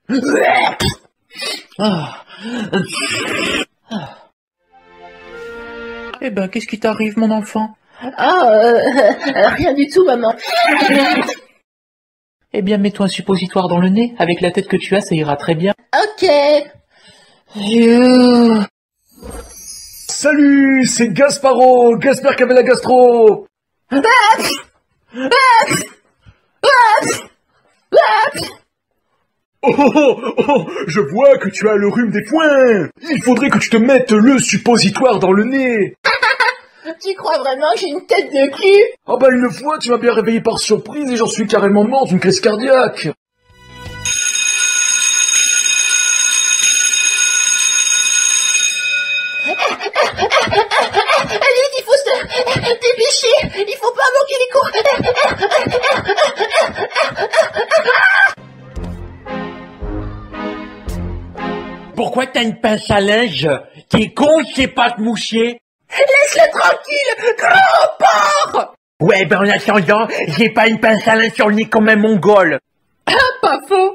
Ah. Eh ben, qu'est-ce qui t'arrive, mon enfant? Rien du tout, maman. Eh bien, mets-toi un suppositoire dans le nez. Avec la tête que tu as, ça ira très bien. Ok. Salut, c'est Gasparo, Gasper qui avait la gastro. Oh, je vois que tu as le rhume des poings. Il faudrait que tu te mettes le suppositoire dans le nez. Tu crois vraiment que j'ai une tête de cul? Ah bah une fois, tu m'as bien réveillé par surprise et j'en suis carrément mort d'une crise cardiaque. Allez, il faut se dépêcher. Il faut pas manquer les cours. Pourquoi t'as une pince à linge? T'es con, je sais pas te moucher. Laisse-le tranquille, gros porc. Ouais, ben en attendant, j'ai pas une pince à linge sur le nez comme un mongol. Pas faux.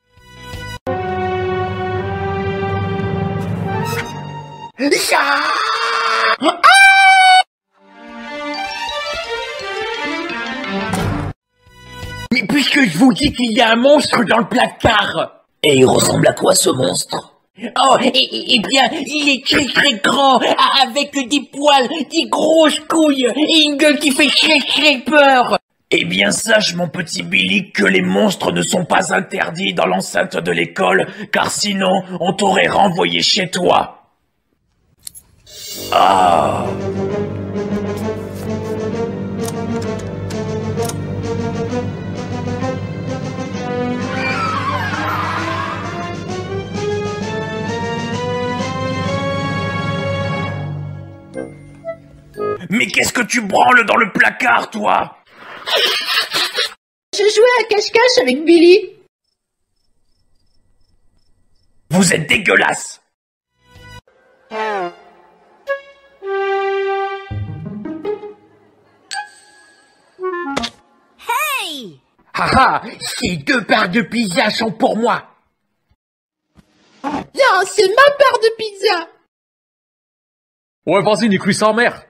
Mais puisque je vous dis qu'il y a un monstre dans le placard. Et il ressemble à quoi ce monstre? Oh, eh bien, il est très très grand, avec des poils, des grosses couilles, et une gueule qui fait très peur. Eh bien sache mon petit Billy que les monstres ne sont pas interdits dans l'enceinte de l'école, car sinon on t'aurait renvoyé chez toi. Ah. Mais qu'est-ce que tu branles dans le placard, toi? Je jouais à cache-cache avec Billy. Vous êtes dégueulasse. Hey! Haha, ces 2 parts de pizza sont pour moi. Non, c'est ma part de pizza. Ouais, vas-y, nique-lui sa mère.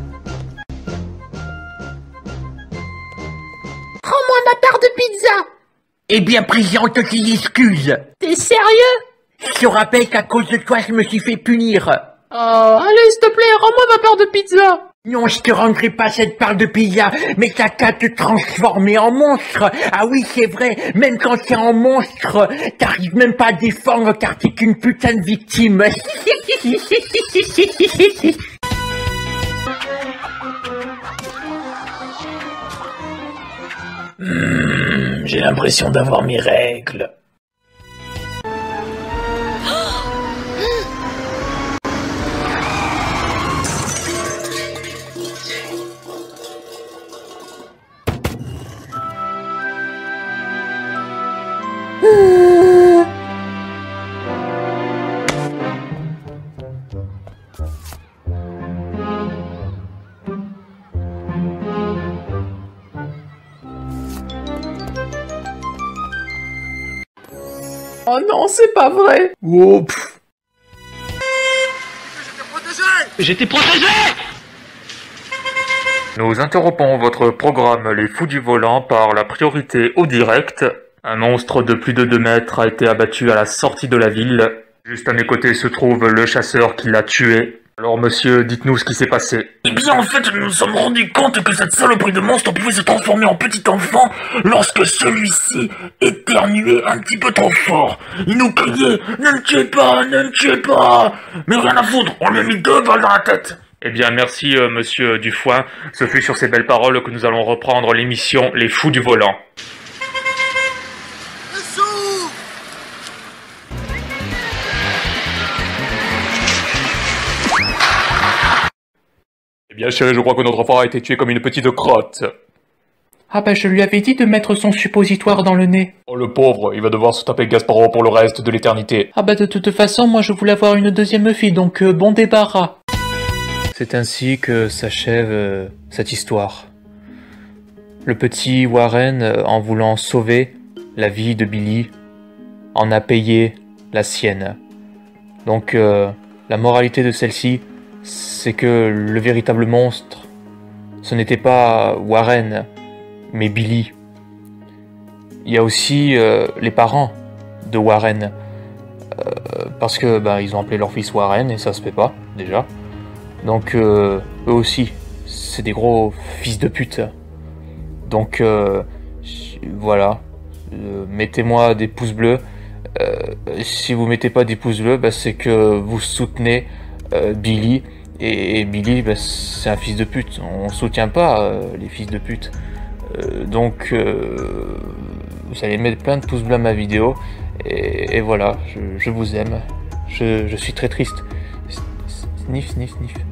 Rends-moi ma part de pizza. Eh bien, présente tes excuses. T'es sérieux? Je te rappelle qu'à cause de toi, je me suis fait punir. Oh, allez, s'il te plaît, rends-moi ma part de pizza. Non, je te rendrai pas cette part de pizza, mais t'as qu'à te transformer en monstre. Ah oui, c'est vrai, même quand t'es en monstre, t'arrives même pas à défendre car t'es qu'une putain de victime. J'ai l'impression d'avoir mes règles. Oh non, c'est pas vrai. Oh, pff. J'étais protégé! Nous interrompons votre programme Les Fous du Volant par la priorité au direct. Un monstre de plus de 2 mètres a été abattu à la sortie de la ville. Juste à mes côtés se trouve le chasseur qui l'a tué. Alors monsieur, dites-nous ce qui s'est passé. Eh bien en fait, nous nous sommes rendus compte que cette saloperie de monstre pouvait se transformer en petit enfant lorsque celui-ci éternuait un petit peu trop fort. Il nous criait « Ne me tuez pas, ne me tuez pas !» Mais rien à foutre, on lui a mis 2 balles dans la tête. Eh bien merci monsieur Dufoin. Ce fut sur ces belles paroles que nous allons reprendre l'émission Les Fous du Volant. Eh bien chérie, je crois que notre enfant a été tué comme une petite crotte. Ah bah je lui avais dit de mettre son suppositoire dans le nez. Oh le pauvre, il va devoir se taper Gasparo pour le reste de l'éternité. Ah bah de toute façon, moi je voulais avoir une deuxième fille, donc bon débarras. C'est ainsi que s'achève cette histoire. Le petit Warren, en voulant sauver la vie de Billy, en a payé la sienne. Donc la moralité de celle-ci, c'est que le véritable monstre, ce n'était pas Warren, mais Billy. Il y a aussi les parents de Warren, parce que ils ont appelé leur fils Warren et ça se fait pas déjà. Donc eux aussi, c'est des gros fils de pute. Donc voilà, mettez-moi des pouces bleus. Si vous mettez pas des pouces bleus, c'est que vous soutenez Billy. Et Billy, c'est un fils de pute. On soutient pas les fils de pute. Donc vous allez mettre plein de pouces bleus à ma vidéo. Et voilà, je vous aime. Je suis très triste. Sniff, sniff, sniff.